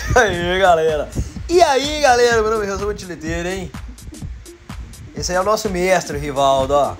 Aí, galera. E aí, galera, meu nome é Resumo Utiliteiro, hein? Esse aí é o nosso mestre, Rivaldo, ó.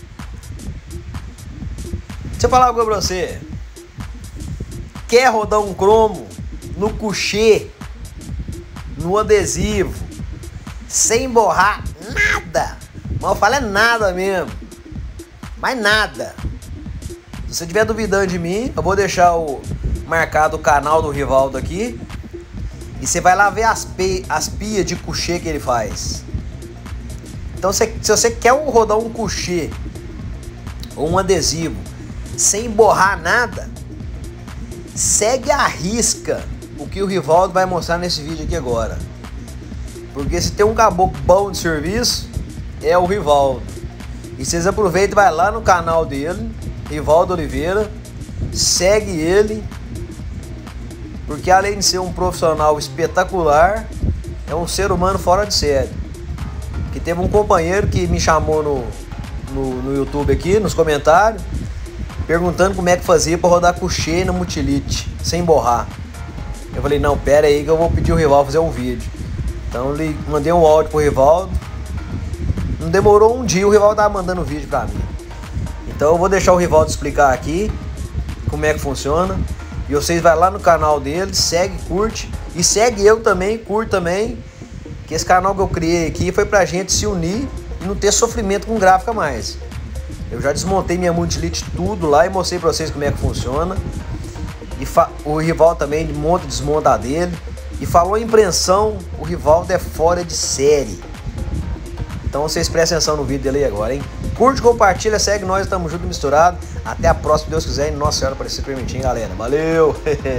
Deixa eu falar uma coisa pra você. Quer rodar um cromo no couché, no adesivo, sem borrar nada? Mas eu falo é nada mesmo. Mas nada. Se você estiver duvidando de mim, eu vou deixar marcado o canal do Rivaldo aqui. E você vai lá ver as pias de couché que ele faz. Então se você quer rodar um couché ou um adesivo sem borrar nada, segue à risca o que o Rivaldo vai mostrar nesse vídeo aqui agora. Porque se tem um caboclo bom de serviço, é o Rivaldo. E vocês aproveitam e vai lá no canal dele, Rivaldo Oliveira, segue ele, porque além de ser um profissional espetacular, é um ser humano fora de série. Que teve um companheiro que me chamou no YouTube aqui, nos comentários, perguntando como é que fazia para rodar couché na Multilite, sem borrar. Eu falei, não, pera aí que eu vou pedir o Rivaldo fazer um vídeo. Então eu mandei um áudio pro Rivaldo. Não demorou um dia, o Rivaldo tava mandando um vídeo pra mim. Então eu vou deixar o Rivaldo explicar aqui como é que funciona. E vocês vai lá no canal dele, segue, curte. E segue eu também, curte também. Que esse canal que eu criei aqui foi pra gente se unir e não ter sofrimento com gráfica mais. Eu já desmontei minha Multilite tudo lá e mostrei pra vocês como é que funciona. E o Rivaldo também monta e desmonta a dele. E falou em impressão, o Rivaldo é fora de série. Então vocês prestem atenção no vídeo dele aí agora, hein? Curte, compartilha, segue nós, tamo junto e misturado. Até a próxima, se Deus quiser, e Nossa Senhora para se permitir, hein, galera. Valeu!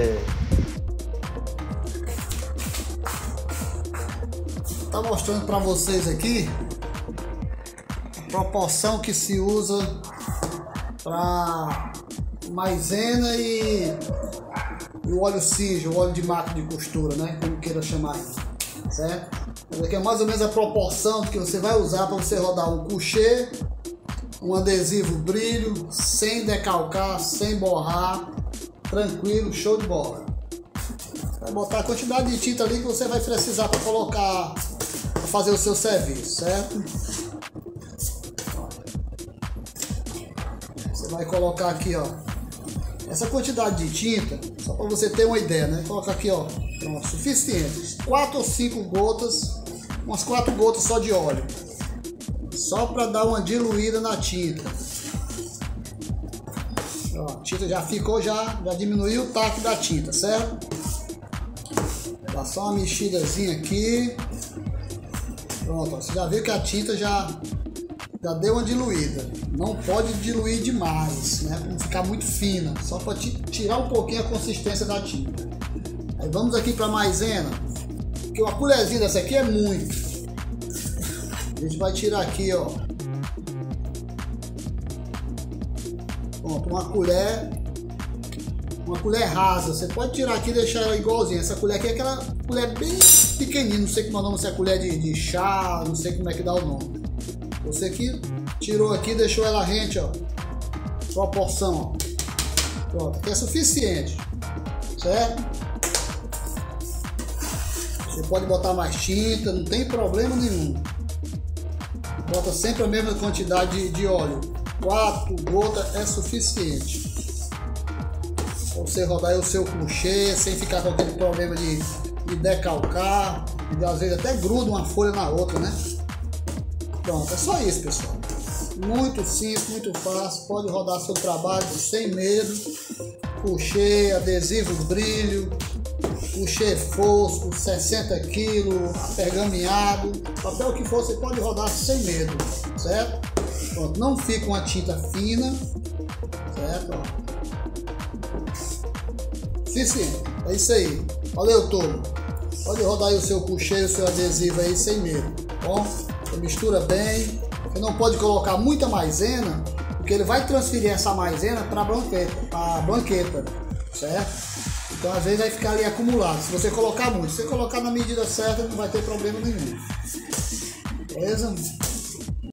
Tá mostrando para vocês aqui a proporção que se usa para maisena e o óleo CIJ, o óleo de máquina de costura, né? Como queira chamar isso, certo? Essa aqui é mais ou menos a proporção que você vai usar para você rodar um couché, um adesivo brilho, sem decalcar, sem borrar, tranquilo, show de bola. Vai botar a quantidade de tinta ali que você vai precisar para colocar, para fazer o seu serviço, certo? Você vai colocar aqui, ó, essa quantidade de tinta, só para você ter uma ideia, né? Coloca aqui, ó, pronto, suficiente. 4 ou 5 gotas, umas 4 gotas só de óleo, só para dar uma diluída na tinta. Ó, a tinta já ficou, já diminuiu o taque da tinta, certo? Dá só uma mexidazinha aqui. Pronto, ó, você já viu que a tinta já deu uma diluída. Não pode diluir demais, né? Para não ficar muito fina, só para tirar um pouquinho a consistência da tinta. Aí vamos aqui para maisena, porque uma colherzinha dessa aqui é muito. A gente vai tirar aqui, ó. Pronto, uma colher rasa. Você pode tirar aqui e deixar ela igualzinha. Essa colher aqui é aquela colher bem pequenininha, não sei como é o nome, se é colher de chá, não sei como é que dá o nome. Você aqui tirou aqui, deixou ela rente, ó. Proporção, ó. Pronto, aqui é suficiente, certo? Você pode botar mais tinta, não tem problema nenhum. Bota sempre a mesma quantidade de óleo. 4 gotas é suficiente. Pra você rodar aí o seu couché sem ficar com aquele problema de decalcar. E às vezes até gruda uma folha na outra, né? Pronto, é só isso, pessoal. Muito simples, muito fácil. Pode rodar seu trabalho sem medo. Couché, adesivo brilho, couché fosco, 60 kg, pergaminhado, papel que for, você pode rodar sem medo, certo? Pronto, não fica uma tinta fina, certo? Suficiente, é isso aí. Valeu, turma. Pode rodar aí o seu couché, o seu adesivo aí sem medo, bom? Você mistura bem. Você não pode colocar muita maisena, porque ele vai transferir essa maisena para a banqueta, certo? Então às vezes vai ficar ali acumulado. Se você colocar muito, se você colocar na medida certa, não vai ter problema nenhum. Beleza?